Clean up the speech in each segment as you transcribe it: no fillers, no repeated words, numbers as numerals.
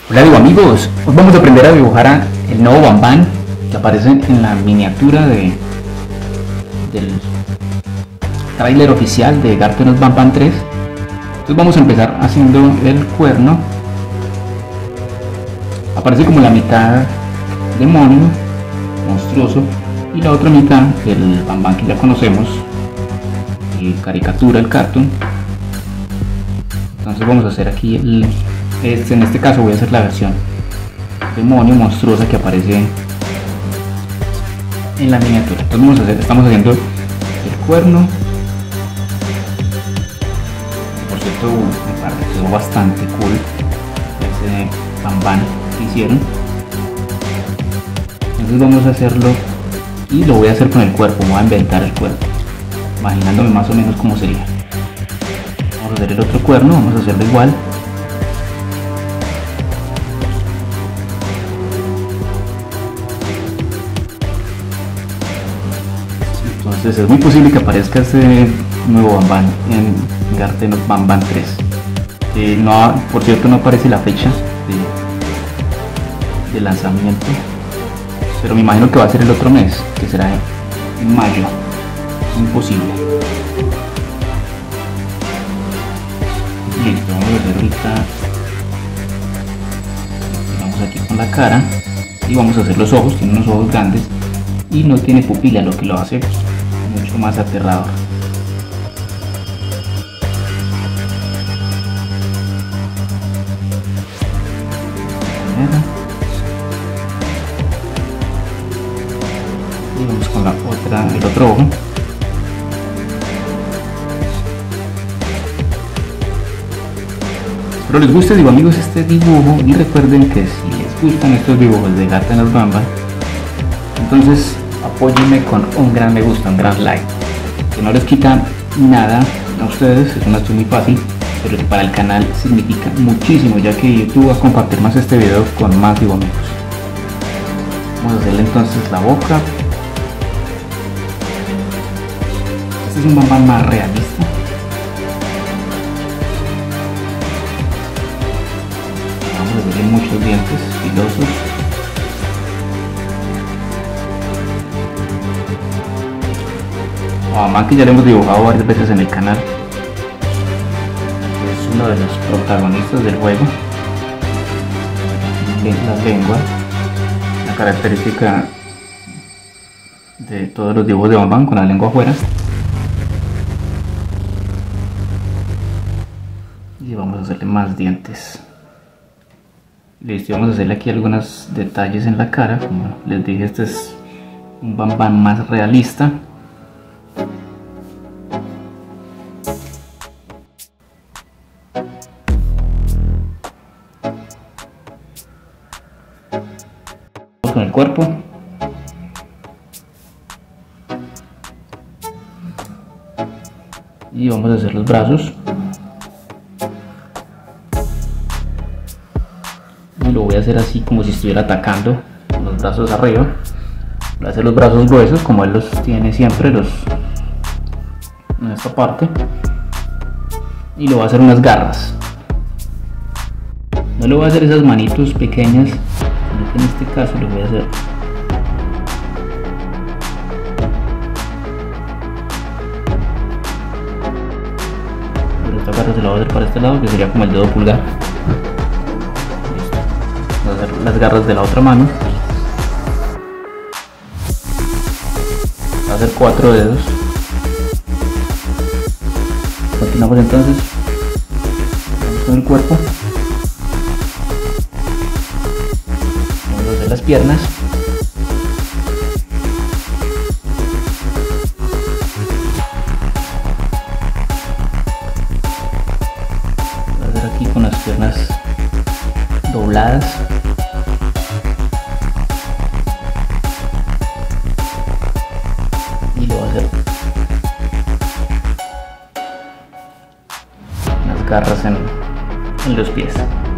Hola digo amigos, hoy vamos a aprender a dibujar el nuevo Banban que aparece en la miniatura del tráiler oficial de Gartenos Banban 3. Entonces vamos a empezar haciendo el cuerno. Aparece como la mitad demonio, monstruoso, y la otra mitad el Banban que ya conocemos, el caricatura, el cartoon. Entonces vamos a hacer aquí en este caso voy a hacer la versión demonio monstruosa que aparece en la miniatura. Entonces estamos haciendo el cuerno. Por cierto, me pareció bastante cool ese Banban que hicieron. Entonces vamos a hacerlo y lo voy a hacer con el cuerpo. Voy a inventar el cuerpo, imaginándome más o menos cómo sería. Vamos a hacer el otro cuerno, vamos a hacerlo igual. Entonces es muy posible que aparezca este nuevo Banban en Gartenos Banban 3. Por cierto, no aparece la fecha de lanzamiento, pero me imagino que va a ser el otro mes, que será en mayo. Es imposible. Listo, vamos a hacer ahorita. Vamos aquí con la cara y vamos a hacer los ojos. Tiene unos ojos grandes y no tiene pupila, lo que lo hace mucho más aterrador. Y vamos con el otro ojo. Espero les guste, digo amigos, este dibujo, y recuerden que si les gustan estos dibujos de Gartenos Banban, entonces apóyenme con un gran me gusta, un gran like, que no les quita nada a ustedes, es una acción muy fácil, pero que para el canal significa muchísimo, ya que YouTube va a compartir más este video con más amigos. Vamos a hacerle entonces la boca. Este es un Banban más realista. Vamos a hacerle muchos dientes filosos. Banban que ya le hemos dibujado varias veces en el canal, es uno de los protagonistas del juego. La lengua, la característica de todos los dibujos de Banban, con la lengua afuera. Y vamos a hacerle más dientes. Listo, vamos a hacerle aquí algunos detalles en la cara. Como les dije, este es un Banban más realista. Con el cuerpo. Y vamos a hacer los brazos. Y lo voy a hacer así como si estuviera atacando, con los brazos arriba. Voy a hacer los brazos gruesos como él los tiene siempre, en esta parte. Y le voy a hacer unas garras. No le voy a hacer esas manitos pequeñas, sino que en este caso le voy a hacer esta garra, se la voy a hacer para este lado, que sería como el dedo pulgar. Voy a hacer las garras de la otra mano. Voy a hacer 4 dedos. Continuamos entonces. Vamos con el cuerpo. Vamos a hacer las piernas. Voy a hacer aquí con las piernas dobladas. Y lo voy a hacer unas garras en los pies.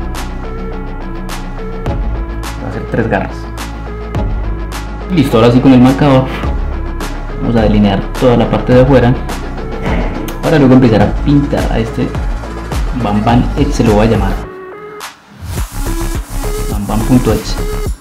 Voy a hacer 3 garras. Listo, ahora sí con el marcador vamos a delinear toda la parte de afuera para luego empezar a pintar a este Banban, se lo voy a llamar. bambam.es.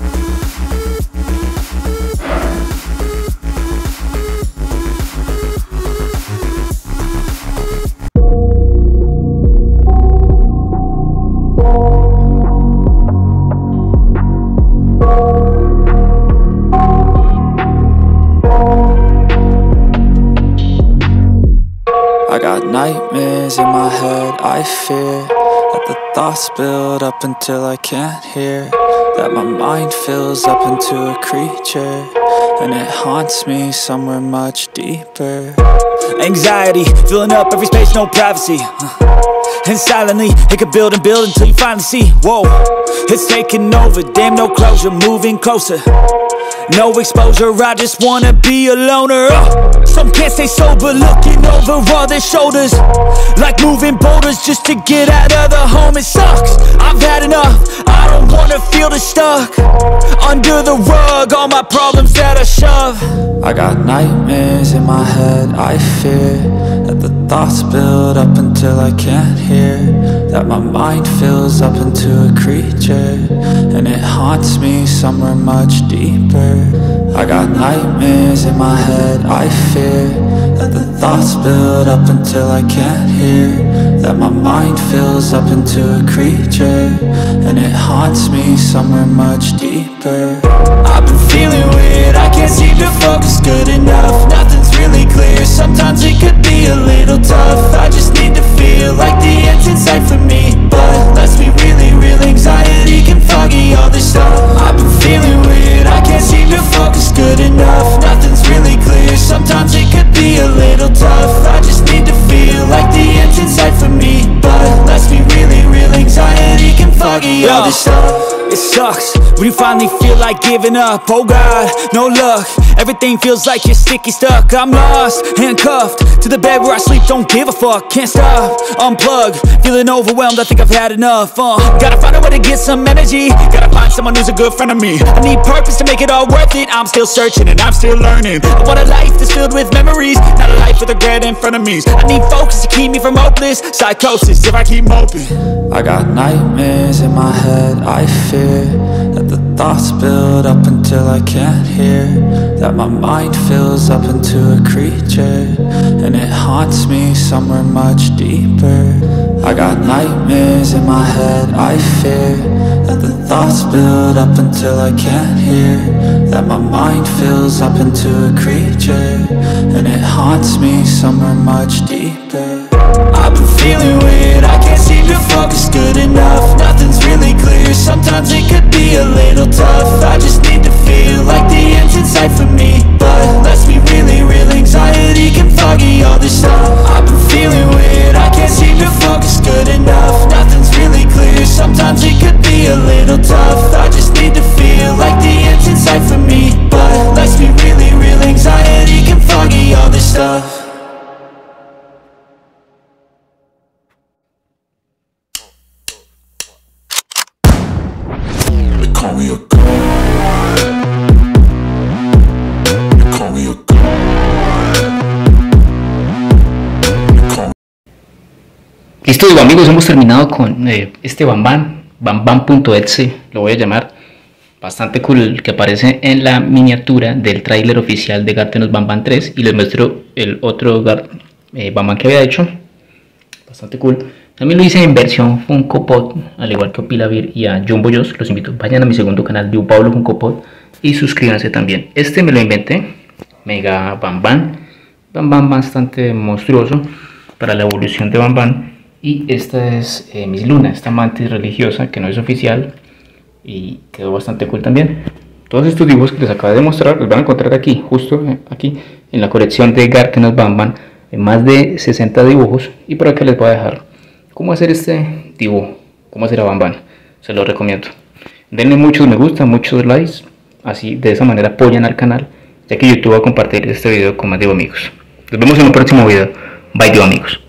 I got nightmares in my head, I fear that the thoughts build up until I can't hear, that my mind fills up into a creature, and it haunts me somewhere much deeper. Anxiety, filling up every space, no privacy, and silently, it could build and build until you finally see, whoa, it's taking over, damn no closure, moving closer. No exposure, I just wanna be a loner. Some can't stay sober, looking over all their shoulders, like moving boulders just to get out of the home. It sucks, I've had enough, I don't wanna feel the stuck under the rug, all my problems that I shove. I got nightmares in my head, I fear that the thoughts build up until I can't hear, that my mind fills up into a creature, and it haunts me somewhere much deeper. I got nightmares in my head, I fear that the thoughts build up until I can't hear, that my mind fills up into a creature, and it haunts me somewhere much deeper. I've been feeling weird, I can't seem to focus good enough, nothing's really clear, sometimes it could be a little tough. I just need to feel like the end's in sight for me, but let's be really real, anxiety can foggy all this stuff. I've been feeling weird, I can't seem to focus good enough, nothing's really clear, sometimes it could be a little tough. I just need to feel like the end's in sight for me, but let's be really real, anxiety can foggy all this stuff. It sucks when you finally feel like giving up. Oh God, no luck, everything feels like you're sticky stuck. I'm lost, handcuffed to the bed where I sleep, don't give a fuck, can't stop, unplug, feeling overwhelmed, I think I've had enough. Gotta find a way to get some energy, gotta find someone who's a good friend of me. I need purpose to make it all worth it, I'm still searching and I'm still learning. I want a life that's filled with memories, not a life with regret and frenemies. I need focus to keep me from hopeless psychosis if I keep moping. I got nightmares in my head, I fear that the thoughts build up until I can't hear, that my mind fills up into a creature, and it haunts me somewhere much deeper. I got nightmares in my head, I fear that the thoughts build up until I can't hear, that my mind fills up into a creature, and it haunts me somewhere much deeper. I've been feeling weird, I can't seem to focus good enough, nothing's really clear, sometimes it could be a little tough. I just need to feel like the end's in sight for me, but let's be really real, anxiety can foggy all this stuff. I've been feeling weird, I can't seem to focus good enough, nothing's really clear, sometimes it could be a little tough. I just need to feel like the end's in sight for me, but let's be really real, anxiety can foggy all this stuff. Call me a god. You call me a god. Listo, amigos, hemos terminado con este bambam.exe, lo voy a llamar. Bastante cool, que aparece en la miniatura del tráiler oficial de Gartenos Bambam 3. Y les muestro el otro Bambam que había hecho. Bastante cool. También lo hice en versión Funko Pop, al igual que a Pilavir y a Jumbo Joss. Los invito, vayan a mi segundo canal, Diu Pablo Funko Pop, y suscríbanse también. Este me lo inventé, Mega Bambam. Bambam bastante monstruoso para la evolución de Bambam. Y esta es Miss Luna, esta mantis religiosa que no es oficial y quedó bastante cool también. Todos estos dibujos que les acabo de mostrar los van a encontrar aquí, justo aquí en la colección de Gartenos Bambam, en más de 60 dibujos. Y por acá les voy a dejar cómo hacer este dibujo, cómo hacer a Bambam. Se los recomiendo. Denle muchos me gusta, muchos likes, así de esa manera apoyan al canal, ya que YouTube va a compartir este video con más de amigos. Nos vemos en un próximo video. Bye, amigos.